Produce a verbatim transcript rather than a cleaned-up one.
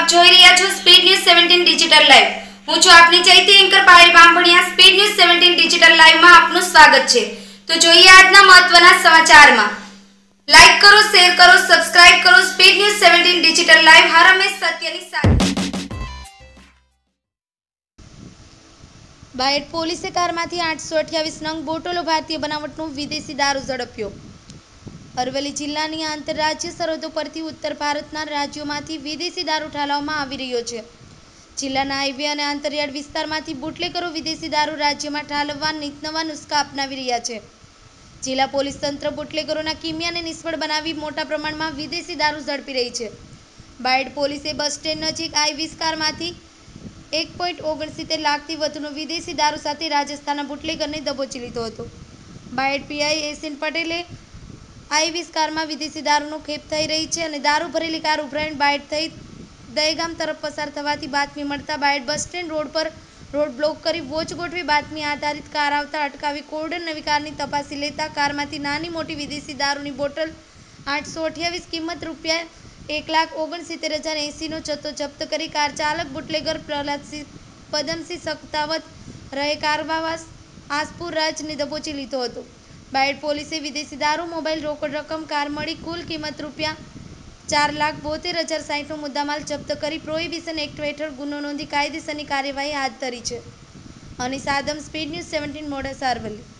આપ જોઈ રહ્યા છો speed news seventeen digital live. હું છું આપની ચૈતી anchor Payal Bambhaniya. Speed news seventeen digital live માં આપનું સ્વાગત છે। તો જોઈએ આજના મહત્વના સમાચારમાં। લાઈક કરો, શેર કરો, સબસ્ક્રાઇબ કરો। Speed news seventeen digital live હર હંમેશ સત્યની સાથે। બાયડ પોલીસે કારમાંથી આઠસો અઠ્યાવીસ નંગ બોટલો ભારતીય બનાવટનો વિદેશી દારૂ ઝડપ્યો। અરવલ્લી જિલ્લાની આંતરરાજ્ય સરહદો પરથી ઉત્તર ભારતના રાજ્યોમાંથી વિદેશી દારૂ ઠાલવવામાં આવી રહ્યો છે। જિલ્લાના હાઈવે અને આંતરિયાળ વિસ્તારમાંથી બુટલેગરો વિદેશી દારૂ રાજ્યમાં ઠાલવવા નવા નુસ્ખા અપનાવી રહ્યા છે। જિલ્લા પોલીસ તંત્ર બુટલેગરોના કિમિયાને નિષ્ફળ બનાવી મોટા પ્રમાણમાં વિદેશી દારૂ ઝડપી રહી છે। બાયડ પોલીસે બસ સ્ટેન્ડ નજીક આઈવીસ કારમાંથી એક પોઈન્ટ ઓગણસિત્તેર લાખથી વધુનો વિદેશી દારૂ સાથે રાજસ્થાનના બુટલેગરને દબોચી લીધો હતો। બાયડ પીઆઈ એસીન પટેલે આઈવીસ કારમાં વિદેશી દારૂનો ખેપ થઈ રહી છે અને દારૂ ભરેલી કાર ઉભરાઈને બાયડ થઈ દહેગામ તરફ પસાર થવાથી બાતમી મળતા બાયડ બસ સ્ટેન્ડ રોડ પર રોડ બ્લોક કરી વોચ ગોઠવી બાતમી આધારિત કાર આવતા અટકાવી કોર્ડન નવી કારની તપાસી લેતા કારમાંથી નાની મોટી વિદેશી દારૂની બોટલ આઠસો અઠ્યાવીસ કિંમત રૂપિયા એક લાખ ઓગણસિત્તેર હજાર એંસીનો જથ્થો જપ્ત કરી કાર ચાલક બુટલેગર પ્રહલાદસિંહ પદમસિંહ સખતાવત રહે કારવાવાસ આસપુર રાજને દબોચી લીધો હતો। બાયડ પોલીસે વિદેશી દારૂ, મોબાઈલ, રોકડ રકમ, કાર મળી કુલ કિંમત રૂપિયા ચાર લાખ બોતેર હજાર સાહીઠનો મુદ્દામાલ જપ્ત કરી પ્રોહિબિશન એક્ટ હેઠળ ગુનો નોંધી કાયદેસરની કાર્યવાહી હાથ ધરી છે। Anis Adam, speed news seventeen, Modasa, Aravalli.